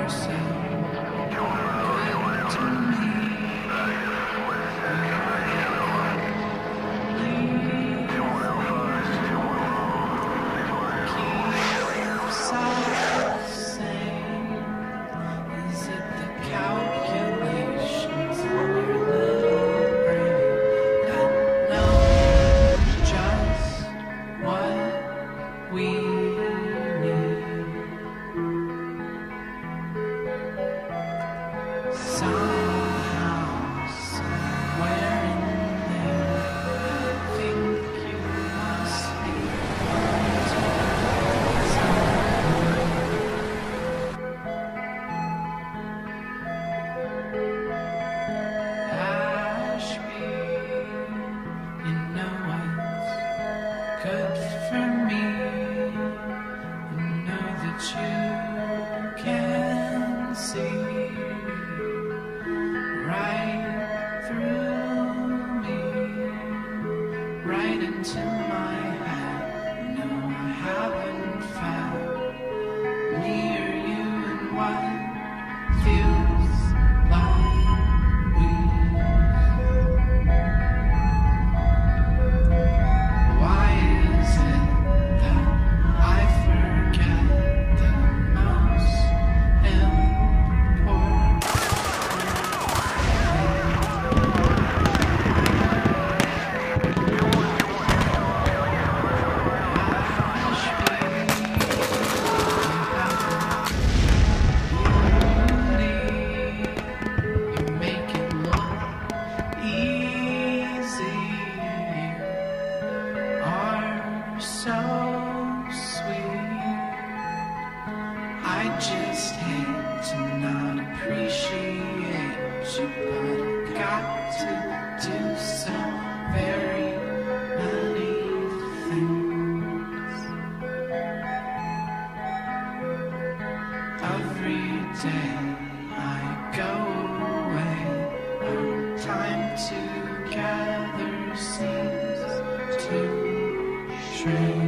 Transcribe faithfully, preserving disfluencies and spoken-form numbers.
good for me. I know that you can see right through me, right into my head. No, I haven't found me or you and what feels like we. Why is it that I forget the most important you make it look easy. Are so sweet. I just hate to not appreciate you, but I've got to do so very many things. Every day I go away, our time together seems to shrink.